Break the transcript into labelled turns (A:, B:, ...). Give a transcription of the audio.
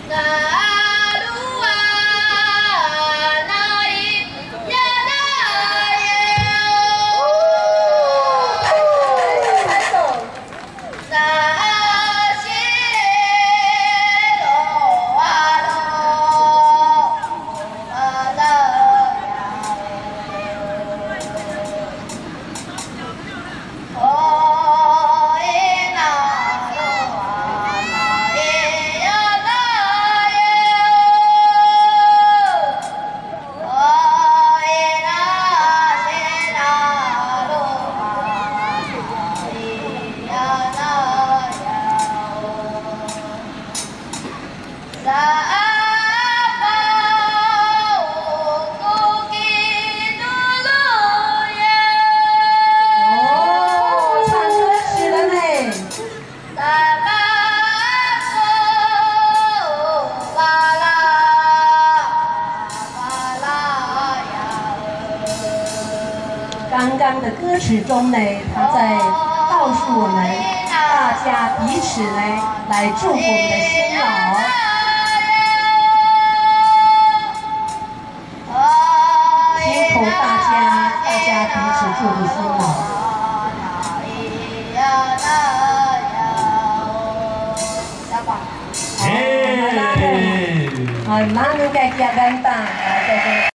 A: 刚刚的歌曲中呢，他在告诉我们，大家彼此呢来祝福我们的新老，辛苦大家彼此祝福新老。好，咱们该加干打，来再见。